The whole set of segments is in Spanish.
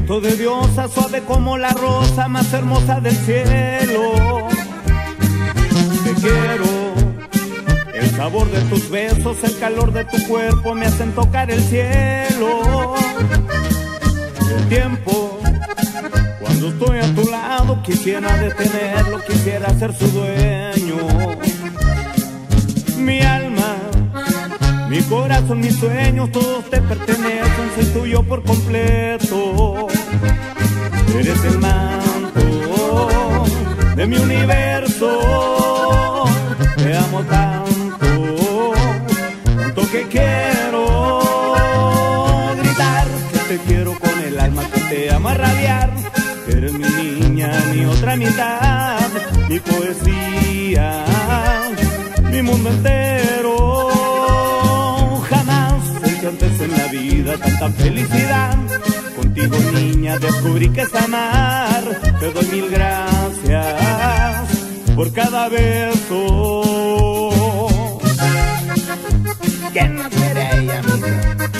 Sentimiento de diosa, suave como la rosa más hermosa del cielo. Te quiero, el sabor de tus besos, el calor de tu cuerpo me hacen tocar el cielo. El tiempo, cuando estoy a tu lado, quisiera detenerlo, quisiera ser su dueño. Mi alma, mi corazón, mis sueños, todos te pertenecen, soy tuyo por completo. Eres el manto de mi universo, te amo tanto, tanto que quiero gritar que te quiero con el alma, que te amo a rabiar. Eres mi niña, mi otra mitad, mi poesía, mi mundo entero. Antes en la vida tanta felicidad, contigo niña descubrí que es amar. Te doy mil gracias por cada beso. ¿Quién no quiere a ella, amiga?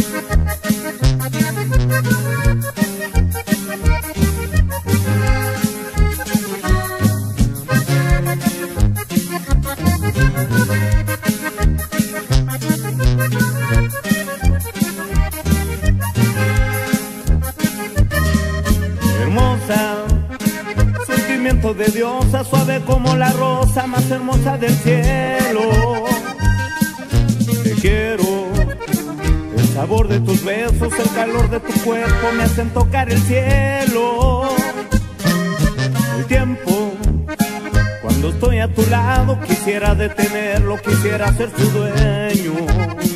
Sentimiento de diosa, suave como la rosa más hermosa del cielo. Te quiero, el sabor de tus besos, el calor de tu cuerpo me hacen tocar el cielo. El tiempo, cuando estoy a tu lado, quisiera detenerlo, quisiera ser tu dueño.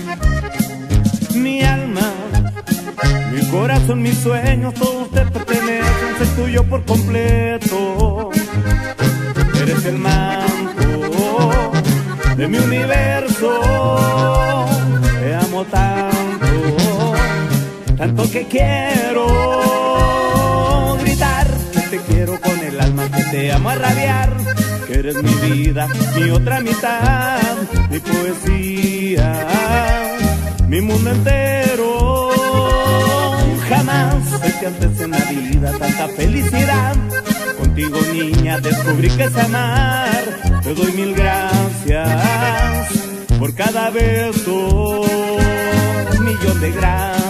Mi alma, mi corazón, mis sueños, todos te pertenecen, soy tuyo por completo. Eres el manto de mi universo, te amo tanto, tanto que quiero gritar que te quiero con el alma, que te amo a rabiar. Que eres mi vida, mi otra mitad, mi poesía, mi mundo entero. Jamás sentí antes en la vida tanta felicidad. Contigo niña descubrí que es amar. Te doy mil gracias por cada beso, un millón de gracias.